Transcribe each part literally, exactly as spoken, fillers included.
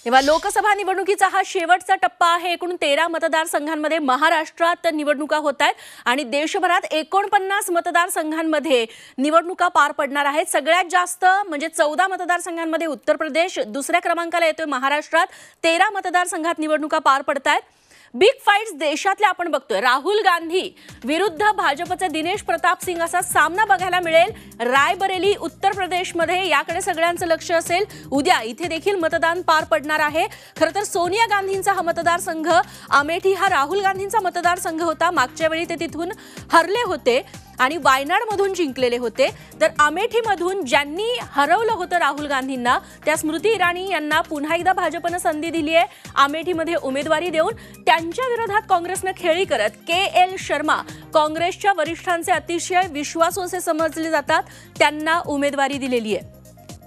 तेव्हा लोकसभा निवडणुकीचा हा शेवटचा टप्पा आहे। एकूण तेरा मतदारसंघांमध्ये महाराष्ट्रात निवडणुका होत आहेत आणि देशभरात एकोणपन्नास मतदारसंघांमध्ये निवडणुका पार पडणार आहेत। सगळ्यात जास्त म्हणजे चौदा मतदारसंघांमध्ये उत्तर प्रदेश दुसऱ्या क्रमांकाला येतोय। महाराष्ट्रात तेरा मतदारसंघात निवडणुका पार पडतायत। बिग फाइट्स देशातल्या आपण बघतोय। राहुल गांधी विरुद्ध भाजपचे दिनेश प्रताप सिंग असा सामना बघायला मिळेल। रायबरेली उत्तर प्रदेशमध्ये याकडे सगळ्यांचं लक्ष असेल। उद्या इथे देखील मतदान पार पडणार आहे। खरं तर सोनिया गांधींचा हा मतदारसंघ अमेठी हा राहुल गांधींचा मतदारसंघ होता। मागच्या वेळी ते तिथून हरले होते आणि वायनाड मधून जिंकलेले होते। तर अमेठी मधून ज्यांनी हरवलं होतं राहुल गांधींना त्या स्मृती इराणी यांना पुन्हा एकदा भाजपने संधी दिली आहे। अमेठीमध्ये उमेदवारी देऊन त्यांच्या विरोधात काँग्रेसने खेळी करत के एल शर्मा काँग्रेसच्या वरिष्ठांचे अतिशय विश्वासू असे समजले जातात त्यांना उमेदवारी दिलेली आहे।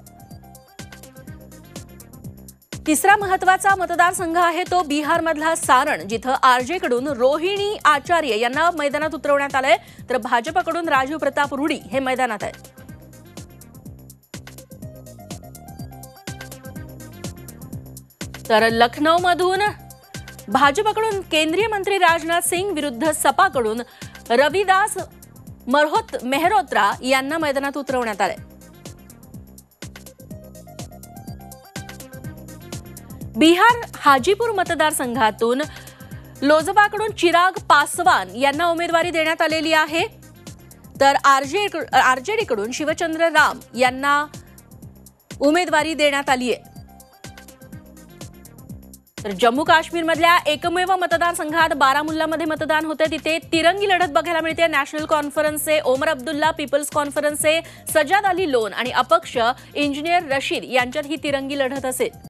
तिसरा महत्त्वाचा मतदारसंघ आहे तो बिहार मधला सारण, जिथे आरजे कडून रोहिणी आचार्य यांना मैदानात उतरवण्यात आलंय तर भाजपकडून राजू प्रताप रुडी हे मैदानात आहेत। तर लखनौ मधून भाजपकडून केंद्रीय मंत्री राजनाथ सिंग विरुद्ध सपाकडून रविदास मल्होत मेहरोत्रा यांना मैदानात उतरवण्यात आलंय। बिहार हाजीपूर मतदारसंघातून लोजपाकडून चिराग पासवान यांना उमेदवारी देण्यात आलेली आहे। तर आरजे आरजेडीकडून शिवचंद्र राम यांना उमेदवारी देण्यात आली आहे। तर जम्मू काश्मीरमधल्या एकमेव मतदारसंघात बारामुल्लामध्ये मतदान होते। तिथे तिरंगी लढत बघायला मिळते। नॅशनल कॉन्फरन्सचे ओमर अब्दुल्ला, पीपल्स कॉन्फरन्सचे सज्जाद अली लोन आणि अपक्ष इंजिनियर रशीद यांच्यात ही तिरंगी लढत असेल।